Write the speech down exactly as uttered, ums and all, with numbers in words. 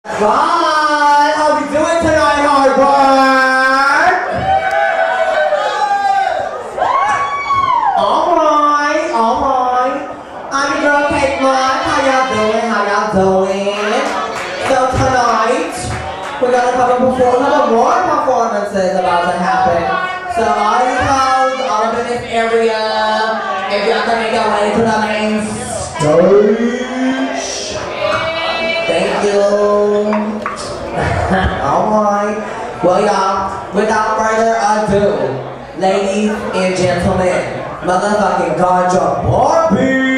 God, how we doing tonight, hard work? Alright, alright. I'm your girl, Kate Mark. How y'all doing? How y'all doing? So tonight, we're gonna have a perform couple more performances about to happen. So all you hoes, all up in this area, if y'all can make your way to the main stage. Thank you. Alright. Well, y'all, without further ado, ladies and gentlemen, motherfucking GANJABARBIE!